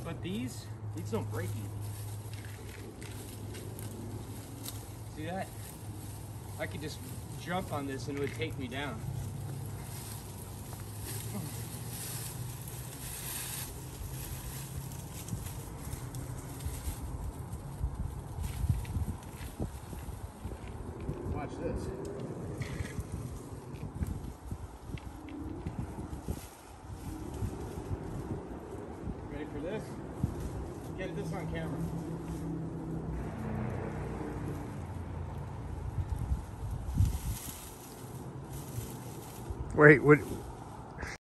But these don't break easy. See that? I could just jump on this and it would take me down. Watch this. Ready for this? Get this on camera. Wait, what?